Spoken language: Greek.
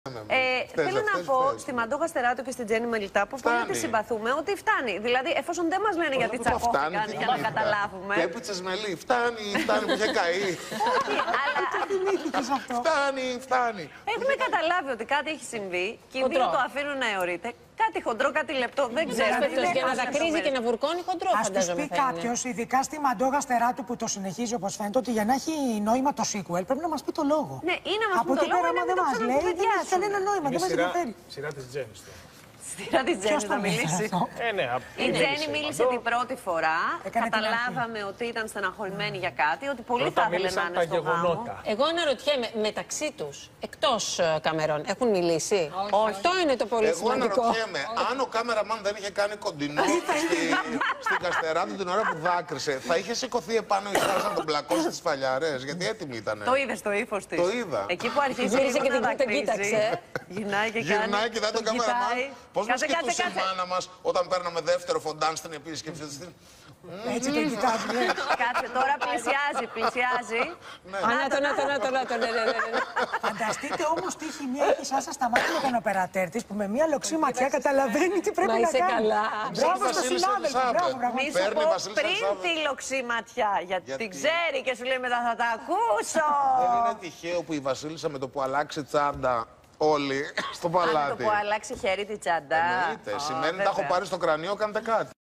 Θέλω να πω στη Μαντώ Γαστεράτου και στην Τζέννη Μελιτά που πολύ τη συμπαθούμε ότι φτάνει. Δηλαδή, εφόσον δεν μας λένε γιατί τσακώθηκαν για να καταλάβουμε. Και έπιτσες μελί. Φτάνει που είχε καεί. Όχι, αλλά. Φτάνει. Έχουμε καταλάβει ότι κάτι έχει συμβεί και οι δύο το αφήνουν να αιωρείται. Κάτι χοντρό, κάτι λεπτό, δεν ξέρω. Για να δακρύζει και να βουρκώνει χοντρό, φαντάζομαι. Ας τους πει κάποιος, ειδικά στη Μαντώ Γαστεράτου που το συνεχίζει όπως φαίνεται, ότι για να έχει νόημα το sequel πρέπει να μας πει το λόγο. Ναι, ή να μας πει το λόγο, άμα δεν μας λέει, δεν έχει κανένα νόημα, δεν μας ενδιαφέρει. Σειρά της Τζέννης. Σειρά της Τζέννης θα μιλήσει. Η Τζέννη μίλησε την πρώτη φορά. Καταλάβαμε ότι ήταν στεναχωρημένη για κάτι, ότι πολύ θα ήθελε να είναι στο γάμο. Εγώ αναρωτιέμαι, μεταξύ τους, εκτός καμερών, έχουν μιλήσει? Αυτό είναι το πολύ σημαντικό. Εγώ αναρωτιέμαι, αν ο κάμεραμαν δεν είχε κάνει κοντινό στην Καστεράτου την ώρα που δάκρυσε, θα είχε σηκωθεί επάνω η Σάσα να τον πλακώσει τις φαλιαρές, γιατί έτοιμη ήτανε. Το είδες το ύφος της? Το είδα. Εκεί που αρχίζει και την κοίταξε. Γυρνάει και κοιτάει τον κάμεραμαν. Πώς μας κοιτούσε η μάνα μας όταν παίρναμε δεύτερο φοντάν στην επίσκεψη της? Έτσι τον κοιτάζει. Κάτσε τώρα, πλησιάζει. Φανταστείτε όμως τι χημεία έχει η Σάσα στα μάτια με τον οπερατέρ της που με μια λοξή ματιά καταλαβαίνει τι πρέπει να κάνει. Μπράβο στο συνάδελφο. Μη σου πω πριν τη λοξή ματιά, γιατί την ξέρει και σου λέει μετά θα τα ακούσω. Δεν είναι τυχαίο που η Βασίλισσα με το που αλλάξει τσάντα όλοι στο παλάτι. Με το που αλλάξει χέρι τη τσάντα. Εννοείται. Σημαίνει τα έχω πάρει στο κρανίο, κάντε κάτι.